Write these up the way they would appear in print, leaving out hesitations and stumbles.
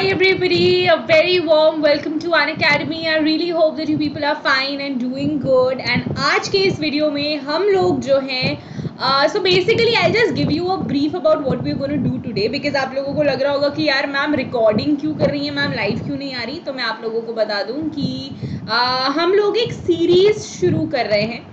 everybody, a very warm welcome to Unacademy. I really hope that you people are fine and doing good. And आज के इस video में हम लोग जो हैं so basically I'll just give you a brief about what we're going to do today because आप लोगों को लग रहा होगा कि यार मैम रिकॉर्डिंग क्यों कर रही है, मैम लाइव क्यों नहीं आ रही. तो मैं आप लोगों को बता दूं कि हम लोग एक सीरीज शुरू कर रहे हैं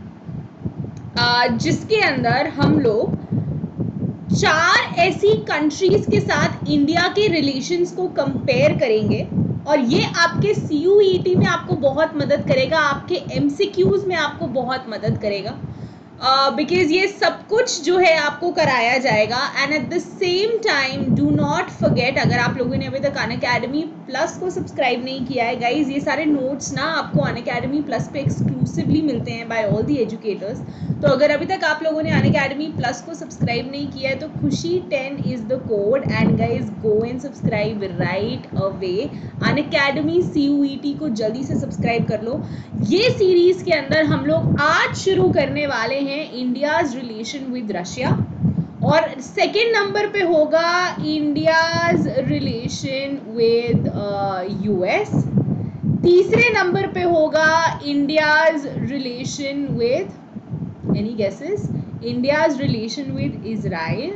जिसके अंदर हम लोग 4 ऐसी कंट्रीज के साथ इंडिया के रिलेशंस को कंपेयर करेंगे और ये आपके CUET में आपको बहुत मदद करेगा, आपके MCQs में आपको बहुत मदद करेगा बिकॉज ये सब कुछ जो है आपको कराया जाएगा. And at the same time do not forget, अगर आप लोगों ने अभी तक अनअकैडमी प्लस को सब्सक्राइब नहीं किया है गाइज, ये सारे नोट्स ना आपको अनअकैडमी प्लस पे एक्सक्लूसिवली मिलते हैं बाय ऑल दी एजुकेटर्स. तो अगर अभी तक आप लोगों ने अनअकैडमी प्लस को सब्सक्राइब नहीं किया है तो Khushi 10 is the code and guys go and subscribe right away. Unacademy CUET को जल्दी से सब्सक्राइब कर लो. ये सीरीज के अंदर हम लोग आज शुरू करने वाले हैं इंडियाज रिलेशन विद रशिया और सेकेंड नंबर पे होगा इंडियाज रिलेशन विद US. तीसरे नंबर पे होगा India's relation with, any guesses, India's relation with Israel.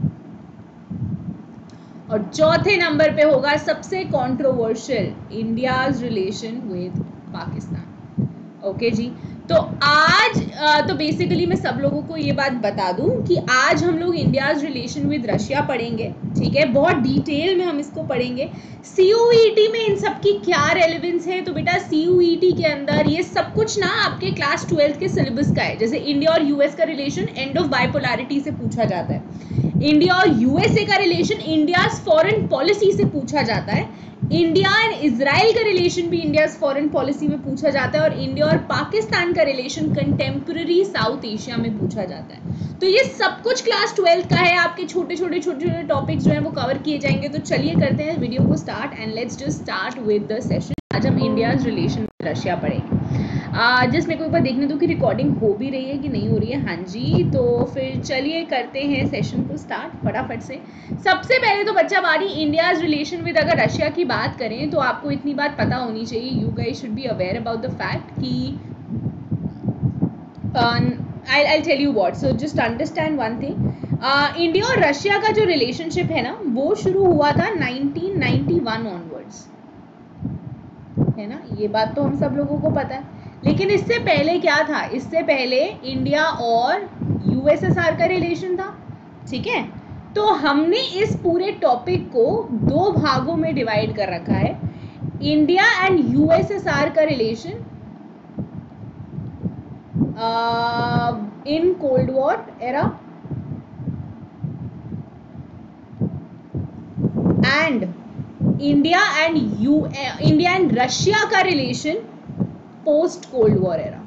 और चौथे नंबर पे होगा सबसे controversial India's relation with Pakistan. Okay ji. तो आज तो बेसिकली मैं सब लोगों को ये बात बता दूं कि आज हम लोग इंडियाज रिलेशन विद रशिया पढ़ेंगे. ठीक है, बहुत डिटेल में हम इसको पढ़ेंगे. CUET में इन सब की क्या रेलेवेंस है, तो बेटा CUET के अंदर ये सब कुछ ना आपके क्लास 12 के सिलेबस का है. जैसे इंडिया और US का रिलेशन एंड ऑफ बाइपोलैरिटी से पूछा जाता है, इंडिया और USA का रिलेशन इंडिया फॉरेन पॉलिसी से पूछा जाता है, इंडिया एंड इजराइल का रिलेशन भी इंडिया फॉरेन पॉलिसी में पूछा जाता है और इंडिया और पाकिस्तान का रिलेशन कंटेम्प्रेरी साउथ एशिया में पूछा जाता है. तो ये सब कुछ क्लास 12 का है. आपके छोटे छोटे टॉपिक्स जो हैं वो कवर किए जाएंगे. तो चलिए करते हैं वीडियो को start and let's just start with the session. आज हम इंडियाज रिलेशन विद रशिया पढ़ेंगे. जस्ट मेरे को एक बार देखने दो कि रिकॉर्डिंग हो भी रही है कि नहीं हो रही है. हाँ जी, तो फिर चलिए करते हैं सेशन को स्टार्ट फटाफट से. सबसे पहले तो बच्चा बारी इंडियाज रिलेशन विद, अगर रशिया की बात करें तो आपको इतनी बात पता होनी चाहिए, you guys should be aware about the fact कि I'll tell you what, so just understand one thing. India और रशिया का जो रिलेशनशिप है ना वो शुरू हुआ था 1991 ऑनवर्ड्स, है ना. ये बात तो हम सब लोगों को पता है. लेकिन इससे पहले क्या था, इससे पहले इंडिया और USSR का रिलेशन था. ठीक है, तो हमने इस पूरे टॉपिक को 2 भागों में डिवाइड कर रखा है. इंडिया एंड USSR का relation in cold war era and India and Russia का relation post cold war era.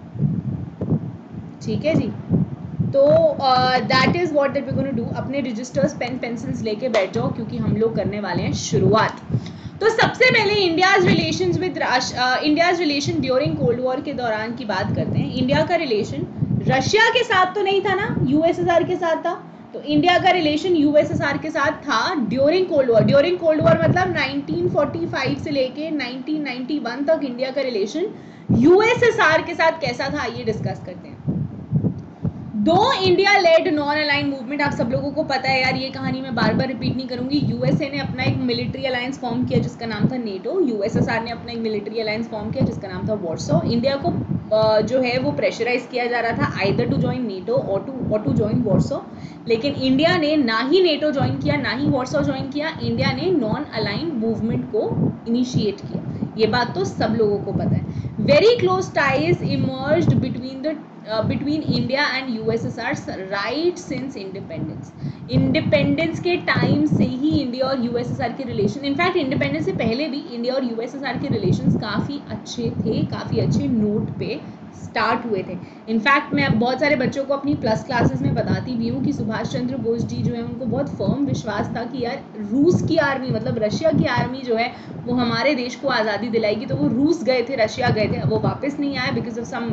ठीक है जी. तो that is what that we gonna do. अपने रजिस्टर्स पेन पेंसिल्स लेके बैठ जाओ क्योंकि हम लोग करने वाले हैं शुरुआत. तो सबसे पहले India's relation during cold war के दौरान की बात करते हैं. इंडिया का रिलेशन रशिया के साथ तो नहीं था ना, USSR के साथ था. तो इंडिया का रिलेशन USSR के साथ था during cold war. During cold war मतलब 1945 से लेके 1991 तक इंडिया का रिलेशन USSR के साथ कैसा था, ये डिस्कस करते हैं. दो India led non aligned movement, आप सब लोगों को पता है यार, ये कहानी मैं बार बार रिपीट नहीं करूंगी. USA ने अपना एक मिलिट्री अलायंस फॉर्म किया जिसका नाम था नेटो. USSR ने अपना एक मिलिट्री अलायंस फॉर्म किया जिसका नाम था वॉर्सो. इंडिया को जो है वो प्रेशराइज किया जा रहा था आइदर टू ज्वाइन नेटो और टू ज्वाइन वॉर्सो. लेकिन इंडिया ने ना ही नेटो ज्वाइन किया ना ही वॉर्सो ज्वाइन किया. इंडिया ने नॉन अलाइन मूवमेंट को इनिशिएट किया. ये बात तो सब लोगों को पता है. Very close ties emerged between India and USSR right since independence. Independence के टाइम से ही इंडिया और USSR के रिलेशन, इनफैक्ट इंडिपेंडेंस से पहले भी इंडिया और USSR के रिलेशंस काफ़ी अच्छे थे, काफ़ी अच्छे नोट पे स्टार्ट हुए थे. इनफैक्ट मैं अब बहुत सारे बच्चों को अपनी प्लस क्लासेस में बताती भी हूँ कि सुभाष चंद्र बोस जी जो है उनको बहुत फर्म विश्वास था कि यार रूस की आर्मी, मतलब रशिया की आर्मी जो है वो हमारे देश को आज़ादी दिलाएगी. तो वो रूस गए थे, रशिया गए थे, अब वो वापस नहीं आए because of some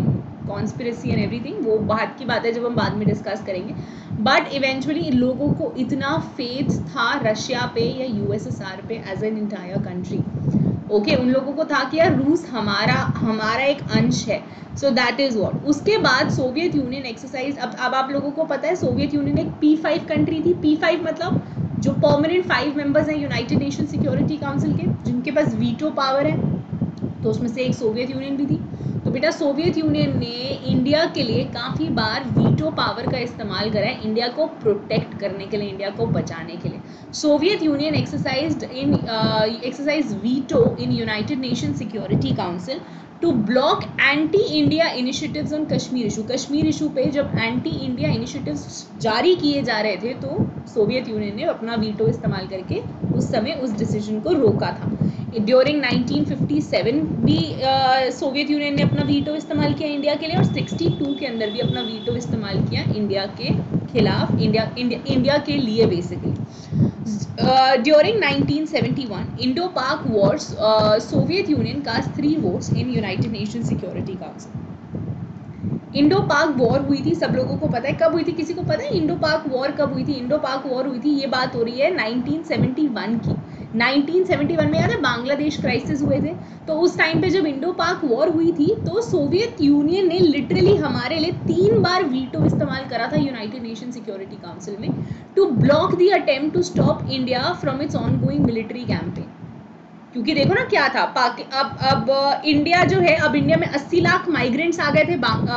conspiracy and everything, वो बात की बात है जब हम बाद में डिस्कस करेंगे। बट इवेंचुअली इन लोगों को इतना फेथ था रशिया पे या यूएसएसआर पे as an entire country, okay, उन लोगों को था कि यार रूस हमारा एक अंश है, सो दैट इज व्हाट। उसके बाद सोवियत यूनियन एक्सरसाइज, अब आप लोगों को पता है सोवियत यूनियन एक P5 कंट्री थी। P5 मतलब जो परमानेंट 5 मेंबर्स हैं यूनाइटेड नेशन सिक्योरिटी काउंसिल के, जिनके पास वीटो पावर है, तो उसमें से एक सोवियत यूनियन भी थी। तो बेटा सोवियत यूनियन ने इंडिया के लिए काफ़ी बार वीटो पावर का इस्तेमाल करा है, इंडिया को प्रोटेक्ट करने के लिए, इंडिया को बचाने के लिए। Soviet Union exercise veto in United Nation Security Council to block anti India initiatives on Kashmir issue. Kashmir issue पे जब एंटी इंडिया इनिशिएटिव्स जारी किए जा रहे थे तो सोवियत यूनियन ने अपना वीटो इस्तेमाल करके उस समय उस डिसीजन को रोका था। ड्यूरिंग 1957 भी सोवियत यूनियन ने अपना वीटो इस्तेमाल किया इंडिया के लिए, और 62 के अंदर भी अपना वीटो इस्तेमाल किया इंडिया के खिलाफ, इंडिया के लिए basically. During 1971 Indo-Pak wars, Soviet Union cast 3 votes in United Nations Security Council. Indo Pak war हुई थी, सब लोगों को पता है कब हुई थी, किसी को पता है इंडो पाक वॉर कब हुई थी? इंडो पाक वॉर हुई थी, ये बात हो रही है 1971 की। 1971 में याद है बांग्लादेश क्राइसिस हुए थे, तो उस टाइम पे जब इंडो पाक वॉर हुई थी तो सोवियत यूनियन ने लिटरली हमारे लिए 3 बार वीटो इस्तेमाल करा था यूनाइटेड नेशन सिक्योरिटी काउंसिल में, to block the attempt to stop India from its ongoing military campaign. क्योंकि देखो ना क्या था, अब इंडिया जो है, अब इंडिया में 80 लाख माइग्रेंट्स आ गए थे,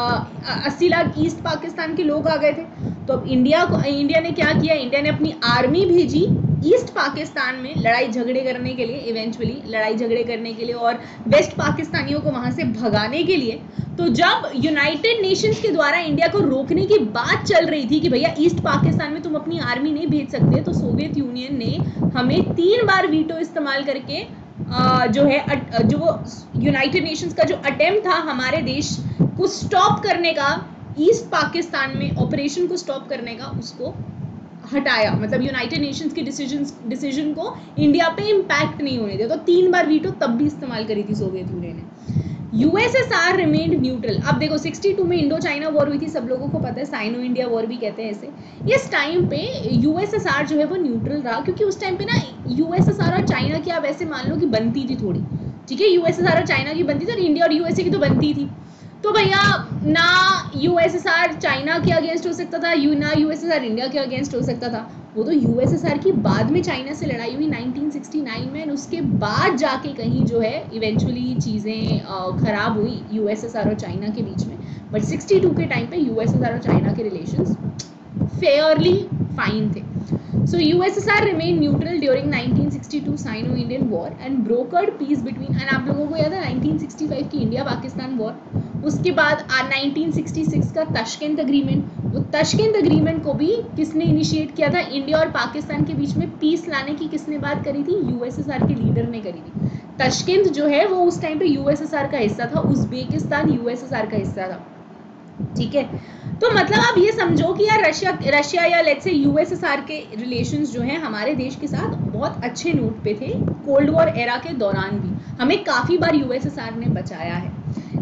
80 लाख ईस्ट पाकिस्तान के लोग आ गए थे। तो अब इंडिया ने क्या किया, इंडिया ने अपनी आर्मी भेजी ईस्ट पाकिस्तान में लड़ाई झगड़े करने के लिए, इवेंचुअली लड़ाई झगड़े करने के लिए और वेस्ट पाकिस्तानियों को वहां से भगाने के लिए। तो जब यूनाइटेड नेशंस के द्वारा इंडिया को रोकने की बात चल रही थी कि भैया ईस्ट पाकिस्तान में तुम अपनी आर्मी नहीं भेज सकते, तो सोवियत यूनियन ने हमें 3 बार वीटो इस्तेमाल करके जो है, जो वो यूनाइटेड नेशंस का जो अटेम्प्ट था हमारे देश को स्टॉप करने का, ईस्ट पाकिस्तान में ऑपरेशन को स्टॉप करने का, उसको हटाया। मतलब यूनाइटेड नेशंस के डिसीजन को इंडिया पे इम्पैक्ट नहीं होने दिया। तो 3 बार वीटो तब भी इस्तेमाल करी थी सोवियत यूनियन ने। USSR remained neutral. अब देखो 62 में इंडो चाइना वॉर हुई थी, सब लोगों को पता है, साइनो इंडिया वॉर भी कहते हैं इसे। इस टाइम पे यूएसएसआर जो है वो न्यूट्रल रहा, क्योंकि उस टाइम पे ना यूएसएसआर और चाइना की आप ऐसे मान लो कि बनती थी थोड़ी, ठीक है, यूएसएसआर और चाइना की बनती थी और इंडिया और यूएसए की तो बनती थी। तो भैया ना यूएसएसआर चाइना के अगेंस्ट हो सकता था, ना यूएसएसआर इंडिया के अगेंस्ट हो सकता था। वो तो यूएसएसआर की बाद में चाइना से लड़ाई हुई 1969 में, उसके बाद जाके कहीं जो है इवेंचुअली चीज़ें खराब हुई यूएसएसआर और चाइना के बीच में। बट 62 के टाइम पे यूएसएसआर और चाइना के रिलेशंस फेयरली फाइन थे। So USSR remained neutral during 1962 Sino-Indian War and brokered peace between, and आप लोगों को याद है 1965 की इंडिया पाकिस्तान वॉर, उसके बाद 1966 का ताशकंद एग्रीमेंट। वो ताशकंद एग्रीमेंट को भी किसने इनिशिएट किया था? इंडिया और पाकिस्तान के बीच में पीस लाने की किसने बात करी थी? यूएसएसआर के लीडर ने करी थी। ताशकंद जो है वो उस टाइम पे यूएसएसआर का हिस्सा था, उज्बेकिस्तान यूएसएसआर का हिस्सा था, ठीक है। तो मतलब आप ये समझो कि यार रशिया या लेट्स से यूएसएसआर के रिलेशंस जो हैं हमारे देश के साथ बहुत अच्छे नोट पे थे। कोल्ड वॉर एरा के दौरान भी हमें काफ़ी बार यूएसएसआर ने बचाया है।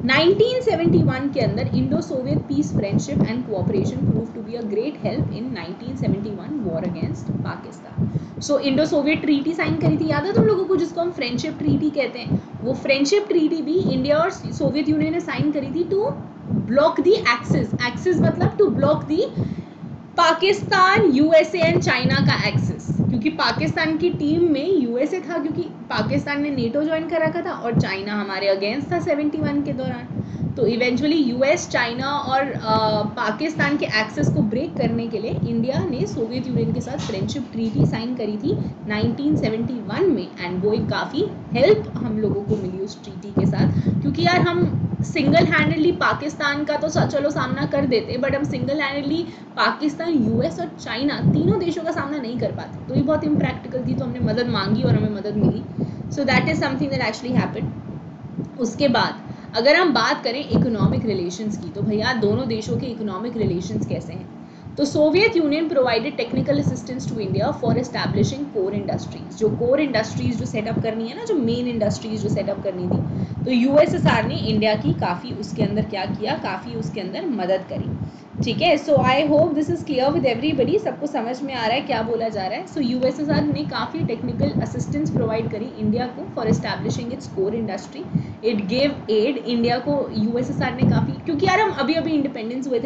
1971 के अंदर Indo Soviet peace friendship and cooperation prove to be a great help in 1971 war against Pakistan. So Indo Soviet treaty sign करी थी, याद है तुम लोगों को, जिसको हम फ्रेंडशिप ट्रीटी कहते हैं। वो फ्रेंडशिप ट्रीटी भी इंडिया और सोवियत यूनियन ने साइन करी थी टू ब्लॉक दी एक्सिस मतलब to block the Pakistan, USA and China का एक्सिस, क्योंकि पाकिस्तान की टीम में यूएसए था, क्योंकि पाकिस्तान ने नेटो ज्वाइन कर रखा था और चाइना हमारे अगेंस्ट था 71 के दौरान। तो इवेंचुअली यूएस, चाइना और पाकिस्तान के एक्सेस को ब्रेक करने के लिए इंडिया ने सोवियत यूनियन के साथ फ्रेंडशिप ट्रीटी साइन करी थी 1971 में, एंड वो एक काफ़ी हेल्प हम लोगों को मिली उस ट्रीटी के साथ, क्योंकि यार हम सिंगल हैंडेडली पाकिस्तान का तो चलो सामना कर देते, बट हम सिंगल हैंडेडली पाकिस्तान, यूएस और चाइना तीनों देशों का सामना नहीं कर पाते। तो ये बहुत इम्प्रैक्टिकल थी, तो हमने मदद मांगी और हमें मदद मिली। So that is something that actually happened. उसके बाद अगर हम बात करें इकोनॉमिक रिलेशंस की, तो भैया दोनों देशों के इकोनॉमिक रिलेशंस कैसे हैं? तो Soviet Union provided technical assistance to India for establishing core industries, जो कोर इंडस्ट्रीज जो सेटअप करनी है ना, जो मेन इंडस्ट्रीज जो सेटअप करनी थी, तो यूएसएसआर ने इंडिया की काफ़ी उसके अंदर क्या किया, काफ़ी उसके अंदर मदद करी। ठीक है, so I hope this is clear with everybody, सबको समझ में आ रहा है क्या बोला जा रहा है। सो यूएसएसआर ने काफ़ी टेक्निकल असिस्टेंस प्रोवाइड करी इंडिया को for establishing its core industry. It gave aid India को, यूएसएसआर ने काफ़ी, क्योंकि यार हम अभी अभी इंडिपेंडेंस हुए थे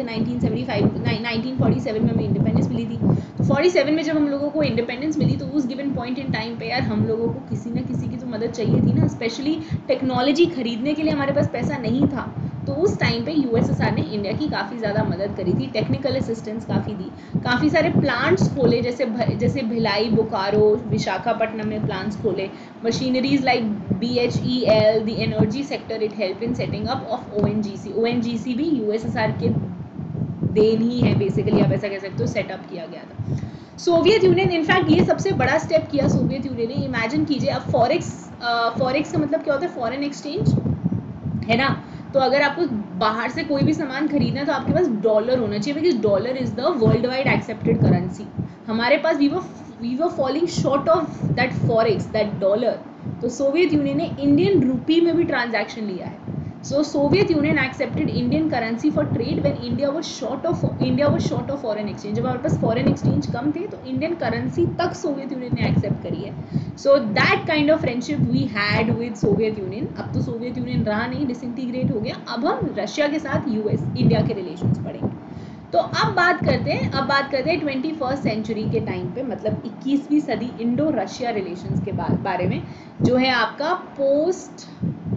1947 में हमें इंडिपेंडेंस मिली थी। तो 47 में जब हम लोगों को इंडिपेंडेंस मिली तो उस गिवन पॉइंट इन टाइम पे यार हम लोगों को किसी न किसी की तो मदद चाहिए थी ना, स्पेशली टेक्नोलॉजी खरीदने के लिए हमारे पास पैसा नहीं था। तो उस टाइम पे यूएसएसआर ने इंडिया की काफ़ी ज़्यादा मदद करी थी, टेक्निकल असिस्टेंस काफ़ी दी, काफ़ी सारे प्लांट्स खोले, जैसे भिलाई, बोकारो, विशाखापट्टनम में प्लांट्स खोले, machineries like BHEL, the energy sector, it help in setting up of ONGC। ONGC भी यूएसएसआर के देन ही है बेसिकली, आप ऐसा कह सकते हो, सेटअप किया गया था। सोवियत यूनियन इनफैक्ट ये सबसे बड़ा स्टेप किया सोवियत यूनियन ने। इमेजिन कीजिए, अब फॉरेक्स का मतलब क्या होता है, फॉरेन एक्सचेंज है ना। तो अगर आपको बाहर से कोई भी सामान खरीदना है तो आपके पास डॉलर होना चाहिए, because dollar is the world wide accepted currency. हमारे पास we were falling short of that forex, that dollar. तो सोवियत यूनियन ने इंडियन रूपी में भी ट्रांजैक्शन लिया है। So Soviet Union accepted Indian currency for trade when India was short of foreign exchange। जब हमारे पास foreign exchange कम थे तो Indian currency तक Soviet Union ने accept करी है। So that kind of friendship we had with Soviet Union। अब तो Soviet Union रहा नहीं, disintegrate हो गया। अब हम रशिया के साथ इंडिया के relations पढ़ेंगे। तो अब बात करते हैं 21st सेंचुरी के टाइम पे, मतलब 21वीं सदी, इंडो रशिया रिलेशंस के बारे में, जो है आपका पोस्ट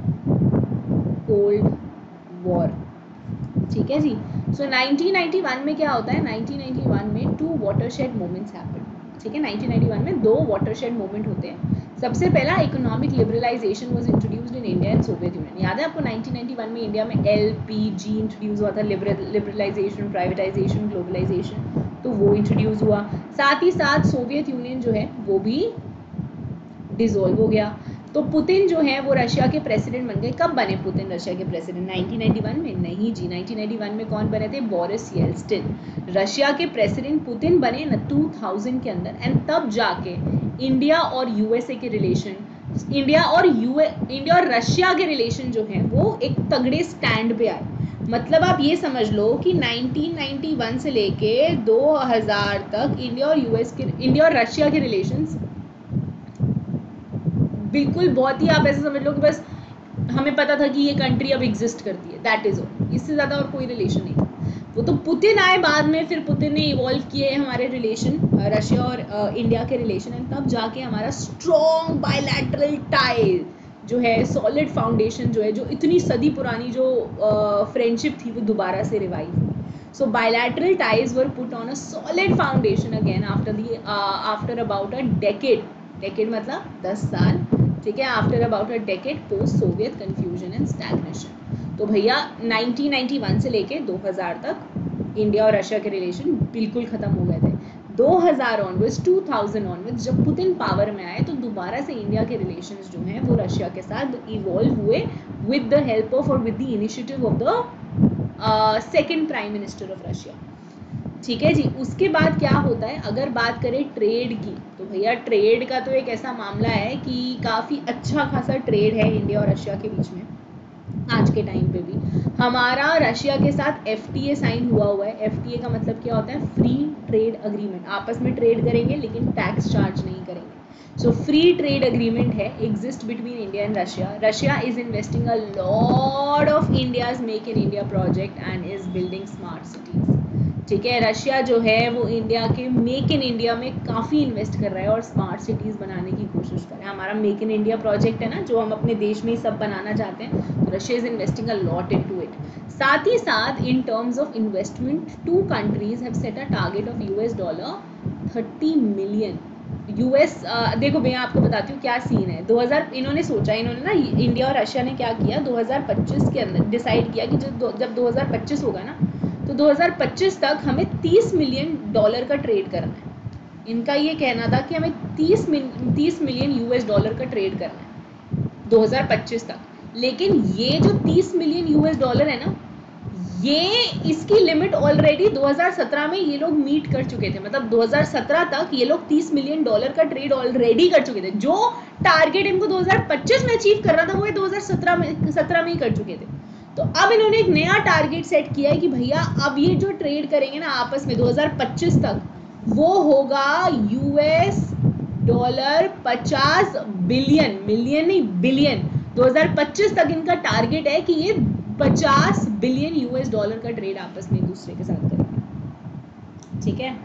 कोल्ड वॉर। ठीक है जी। सो 1991 में क्या होता है, 1991 में 2 वाटरशेड मोमेंट्स हैपन। ठीक है, 1991 में 2 वाटरशेड मोमेंट होते हैं। सबसे पहला, economic liberalization was introduced in India and Soviet Union. याद है आपको 1991 में इंडिया में LPG इंट्रोड्यूस हुआ था, लिबरलाइजेशन, प्राइवेटाइजेशन, ग्लोबलाइजेशन, तो वो इंट्रोड्यूस हुआ। साथ ही साथ सोवियत यूनियन जो है वो भी डिसॉल्व हो गया। तो पुतिन जो है वो रशिया के प्रेसिडेंट बन गए। कब बने पुतिन रशिया के प्रेसिडेंट, 1991 में? नहीं जी, 1991 में कौन बने थे, बोरिस येल्सिन। रशिया के प्रेसिडेंट पुतिन बने ना 2000 के अंदर, एंड तब जाके इंडिया और यूएसए के रिलेशन, इंडिया और रशिया के रिलेशन जो है वो एक तगड़े स्टैंड पे आए। मतलब आप ये समझ लो कि 1991 से लेके 2000 तक इंडिया और रशिया के रिलेशंस बिल्कुल बहुत ही, आप ऐसे समझ लो कि बस हमें पता था कि ये कंट्री अब एग्जिस्ट करती है, दैट इज ऑल, इससे ज़्यादा और कोई रिलेशन नहीं था। वो तो पुतिन आए बाद में, फिर पुतिन ने इवॉल्व किए हमारे रिलेशन, रशिया और इंडिया के रिलेशन, एंड तब जाके हमारा स्ट्रॉन्ग बायलैटरल टाई जो है, सॉलिड फाउंडेशन जो है, जो इतनी सदी पुरानी जो फ्रेंडशिप थी वो दोबारा से रिवाइव हुई। So bilateral ties were put on a solid foundation again after about a decade मतलब 10 साल। ठीक है, after about a decade post Soviet confusion and stagnation. तो भैया 1991 से लेके 2000 तक इंडिया और रशिया के रिलेशन बिल्कुल ख़त्म हो गए थे। 2000 ऑनवर्ड्स, 2000 ऑनवर्ड्स जब पुतिन पावर में आए तो दोबारा से इंडिया के रिलेशंस जो हैं वो रशिया के साथ इवॉल्व हुए विद द हेल्प ऑफ और with the initiative of the second prime minister of Russia. ठीक है जी। उसके बाद क्या होता है, अगर बात करें ट्रेड की, तो भैया ट्रेड का तो एक ऐसा मामला है कि काफ़ी अच्छा खासा ट्रेड है इंडिया और रशिया के बीच में आज के टाइम पे भी। हमारा रशिया के साथ FTA साइन हुआ है। FTA का मतलब क्या होता है, फ्री ट्रेड अग्रीमेंट। आपस में ट्रेड करेंगे लेकिन टैक्स चार्ज नहीं करेंगे। सो फ्री ट्रेड अग्रीमेंट है, exist between India and Russia. Russia is investing a lot of India's make in India project and is building smart cities. ठीक है, Russia जो है वो इंडिया के मेक इन इंडिया में काफ़ी इन्वेस्ट कर रहा है और स्मार्ट सिटीज़ बनाने की कोशिश कर रहा है। हमारा मेक इन इंडिया प्रोजेक्ट है ना, जो हम अपने देश में ही सब बनाना चाहते हैं, तो Russia is investing a lot into it. साथ ही साथ in terms of investment 2 countries have set a target of $30 million. देखो मैं आपको बताती हूँ क्या सीन है। 2000 इन्होंने ना, इंडिया और रशिया ने क्या किया, 2025 के अंदर डिसाइड किया कि जब 2025 होगा ना, तो 2025 तक हमें $30 मिलियन का ट्रेड करना है। इनका ये कहना था कि हमें $30 मिलियन का ट्रेड करना है 2025 तक। लेकिन ये जो $30 मिलियन है ना, ये इसकी लिमिट ऑलरेडी 2017 में ये लोग मीट कर चुके थे, मतलब 2017 तक ये लोग $30 मिलियन का ट्रेड ऑलरेडी कर चुके थे। जो टारगेट इनको 2025 में अचीव करना था वो ये 2017 में ही कर चुके थे। तो अब इन्होंने एक नया टारगेट सेट किया है कि भैया अब ये जो ट्रेड करेंगे ना आपस में 2025 तक, वो होगा $50 बिलियन, मिलियन नहीं बिलियन। 2025 तक इनका टारगेट है कि ये $50 बिलियन का ट्रेड आपस में एक दूसरे के साथ करेंगे। ठीक है,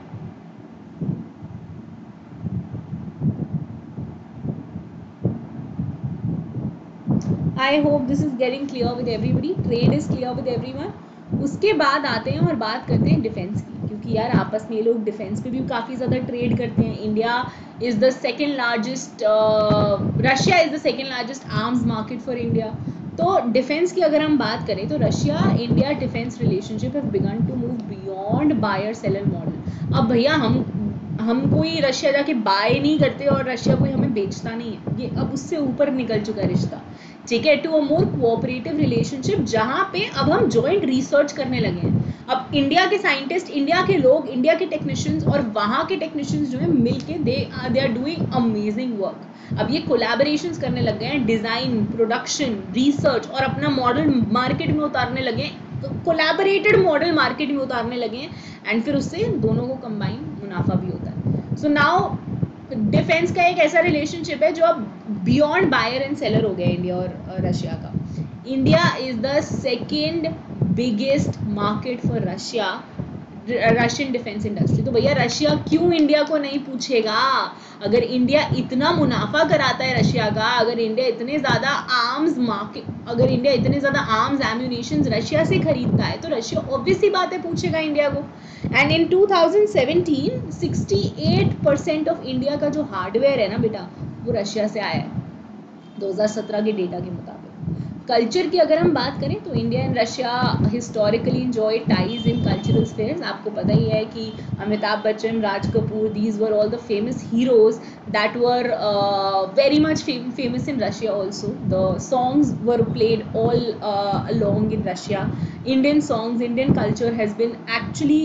I hope this is getting clear with everybody, trade is clear with everyone. उसके बाद आते हैं और बात करते हैं डिफेंस की, क्योंकि यार आपस में ये लोग डिफेंस पे भी काफ़ी ज़्यादा ट्रेड करते हैं। India is the second largest, Russia is the second largest arms market for India. तो डिफेंस की अगर हम बात करें तो Russia India defence relationship have begun to move beyond buyer seller model. अब भैया हम कोई रशिया जाके बाय नहीं करते और रशिया कोई हमें बेचता नहीं है, ये अब उससे ऊपर निकल चुका रिश्ता। ठीक है, to a more cooperative relationship, जहाँ पे अब हम जॉइंट रिसर्च करने लगे हैं। अब इंडिया के साइंटिस्ट, इंडिया के लोग, इंडिया के टेक्नीशियंस और वहाँ के टेक्नीशियंस जो है मिलके they are doing amazing work. अब ये कोलैबोरेशंस करने लग गए हैं, डिज़ाइन, प्रोडक्शन, रिसर्च और अपना मॉडल मार्केट में उतारने लगे हैं, कोलैबोरेटेड मॉडल मार्केट में उतारने लगे हैं, एंड फिर उससे दोनों को कंबाइन मुनाफा भी होता है। सो नाउ डिफेंस का एक ऐसा रिलेशनशिप है जो अब बियॉन्ड बायर एंड सेलर हो गया इंडिया और रशिया का। India is the second biggest market for Russia, Russian defence industry. तो भैया रशिया क्यों इंडिया को नहीं पूछेगा? अगर इंडिया इतना मुनाफा कराता है रशिया का, अगर इंडिया इतने ज़्यादा आर्म्स मार्केट, अगर इंडिया इतने ज़्यादा आर्म्स एम्यूनेशन रशिया से खरीदता है तो रशिया ऑब्वियसली बात है पूछेगा इंडिया को। एंड इन 2017 68% ऑफ इंडिया का जो हार्डवेयर है ना बेटा, वो रशिया से आया है 2017 के डेटा के मुताबिक। कल्चर की अगर हम बात करें तो India and Russia historically enjoy ties in cultural spheres. आपको पता ही है कि Amitabh Bachchan, Raj Kapoor, these were all the famous heroes that were very much famous in Russia also. The songs were played all along in Russia. Indian songs, Indian culture has been actually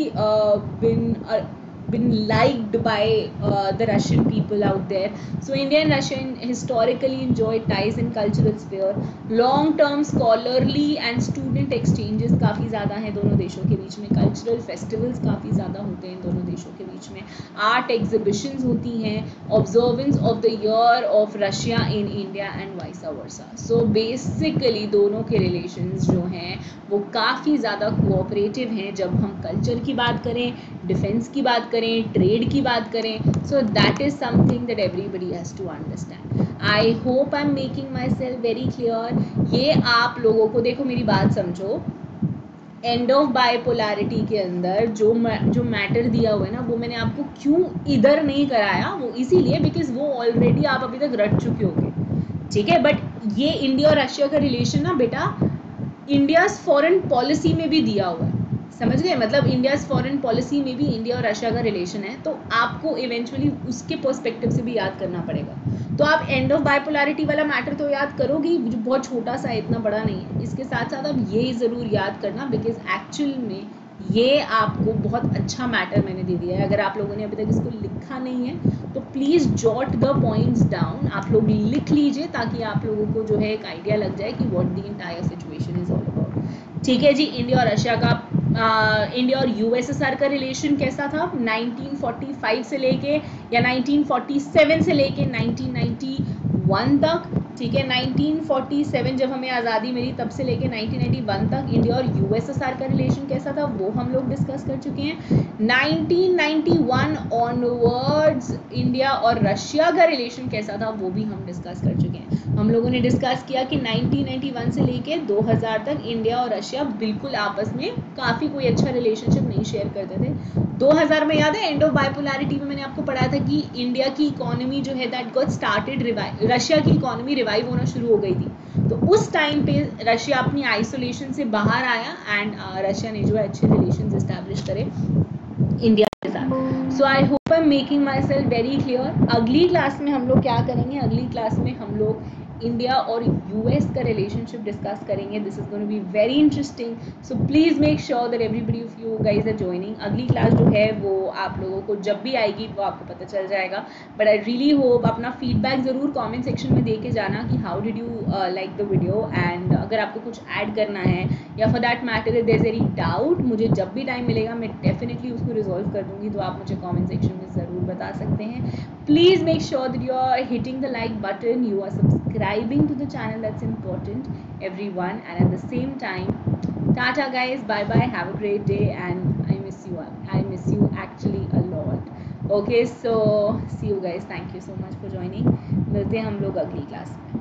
been liked by the Russian people out there. So India and Russia historically enjoy ties in cultural sphere. Long term scholarly and student exchanges काफ़ी ज़्यादा हैं दोनों देशों के बीच में। Cultural festivals काफ़ी ज़्यादा होते हैं दोनों देशों के बीच में। आर्ट एग्जिबिशंस होती हैं। Observance of the year of Russia in India and vice versa. So basically दोनों के रिलेशंस जो हैं वो काफ़ी ज़्यादा कोऑपरेटिव हैं जब हम कल्चर की बात करें, डिफेंस की बात करें, ट्रेड की बात करें। So that is something that everybody has to understand. I hope I am making myself very clear. ये आप लोगों को, देखो मेरी बात समझो, एंड ऑफ बाइपोलैरिटी के अंदर जो मैटर दिया हुआ है ना, वो मैंने आपको क्यों इधर नहीं कराया, वो इसीलिए बिकॉज वो ऑलरेडी आप अभी तक रट चुके होंगे। ठीक है, बट ये इंडिया और रशिया का रिलेशन ना बेटा इंडिया फॉरेन पॉलिसी में भी दिया हुआ है, समझ गए? मतलब इंडिया फॉरेन पॉलिसी में भी इंडिया और रशिया का रिलेशन है, तो आपको इवेंचुअली उसके पर्सपेक्टिव से भी याद करना पड़ेगा। तो आप एंड ऑफ बाइपोलैरिटी वाला मैटर तो याद करोगे, जो बहुत छोटा सा है, इतना बड़ा नहीं है। इसके साथ साथ आप ये ज़रूर याद करना बिकॉज एक्चुअल में ये आपको बहुत अच्छा मैटर मैंने दे दिया है। अगर आप लोगों ने अभी तक इसको लिखा नहीं है तो please jot the points down, आप लोग लिख लीजिए ताकि आप लोगों को जो है एक आइडिया लग जाए कि what the entire situation is all about. ठीक है जी, इंडिया और रशिया का, इंडिया और यूएसएसआर का रिलेशन कैसा था 1945 से लेके या 1947 से लेके 1991 तक। ठीक है, 1947 जब हमें आज़ादी मिली तब से लेके 1991 तक इंडिया और यूएसएसआर का रिलेशन कैसा था वो हम लोग डिस्कस कर चुके हैं। 1991 ऑनवर्ड्स इंडिया और रशिया का रिलेशन कैसा था वो भी हम डिस्कस कर चुके हैं। हम लोगों ने डिस्कस किया कि 1991 से लेके 2000 तक इंडिया और रशिया बिल्कुल आपस में काफ़ी कोई अच्छा रिलेशनशिप नहीं शेयर करते थे। 2000 में याद है एंड ऑफ बाइपोलैरिटी में मैंने आपको पढ़ाया था कि इंडिया की इकोनॉमी जो है that got started revive, Russia की इकोनॉमी रिवाइव होना शुरू हो गई थी। तो उस टाइम पे रशिया अपनी आइसोलेशन से बाहर आया एंड रशिया ने जो है अच्छे रिलेशंस एस्टैब्लिश करे इंडिया के साथ। So I hope I am making myself very clear. अगली क्लास में हम लोग क्या करेंगे, अगली क्लास में हम लोग इंडिया और यूएस का रिलेशनशिप डिस्कस करेंगे. This is going to be very interesting. So please make sure that everybody of you guys are joining. अगली क्लास जो है वो आप लोगों को जब भी आएगी वो आपको पता चल जाएगा. बट आई रियली होप अपना फीडबैक ज़रूर कमेंट सेक्शन में दे के जाना कि how did you like the video. And अगर आपको कुछ ऐड करना है या for that matter if there is any doubt, मुझे जब भी टाइम मिलेगा मैं डेफिनेटली उसको रिजॉल्व कर दूँगी. तो आप मुझे कॉमेंट सेक्शन में ज़रूर बता सकते हैं. Please make sure that you are hitting the like button, you are subscribing to the channel, that's important everyone. And at the same time, tata guys, bye bye, have a great day. And I miss you actually a lot. Okay, so see you guys, thank you so much for joining. मिलते हैं हम लोग अगली class में.